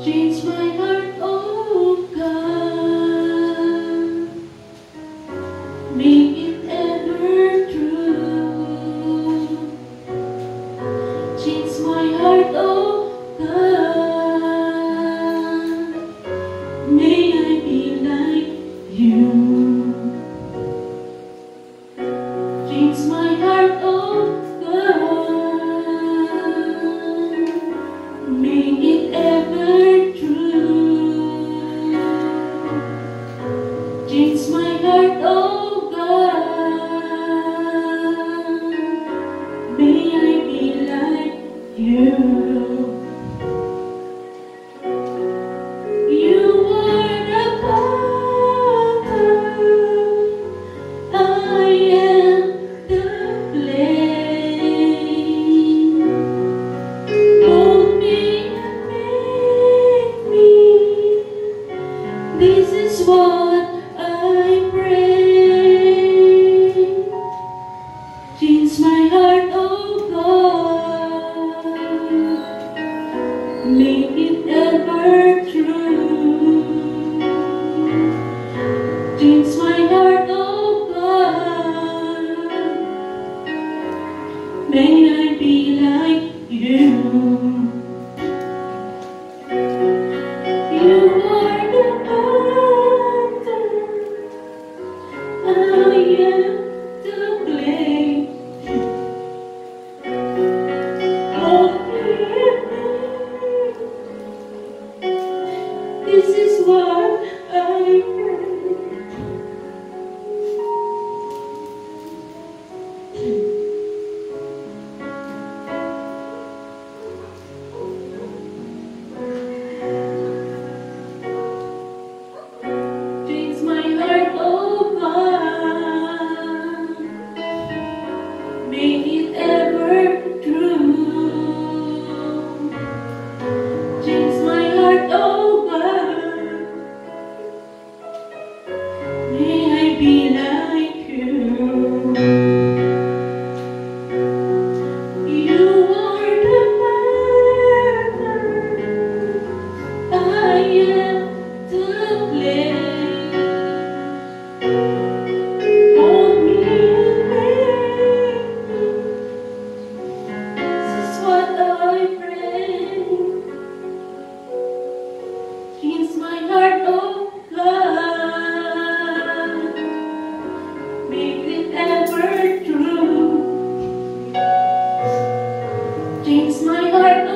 Change my heart, oh God, make it ever true. Change my heart, oh God, may I be like you. Change my heart, oh God, make it ever true. Change my heart, oh God, may I be like you. You are the potter, I am the clay. Mold me and make me. This is what I pray. Change my heart, oh God, make it ever true. Change my heart, oh God, may I be like you. You are the potter, I am the clay. Mold me and make. This is what I pray. Change my heart, oh God, make it ever true. Change my heart, oh God, may I be like you. You are the potter, I am the clay. Mold me and make me. This is what I pray. Change my heart, oh God, make it ever true. Change my heart,